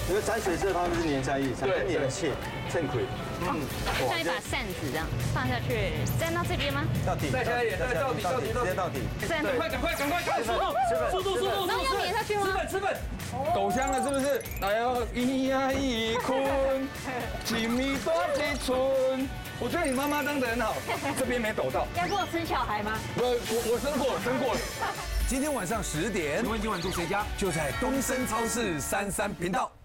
因为沾水色的方式是粘在一起，跟粘气趁亏。 像一把扇子这样放下去，站到这边吗？ 到底， 再下一点，对，到底， 直接到底。 站赶快，速度， 然后要粘下去吗？ 吃粉，够香了是不是？哎呦，咿呀咿坤，亲密多的村。我觉得你妈妈当得很好，这边没抖到。 要给我生小孩吗？ 我生过了。 今天晚上10点， 请问今晚住谁家？ 就在东森超市33频道。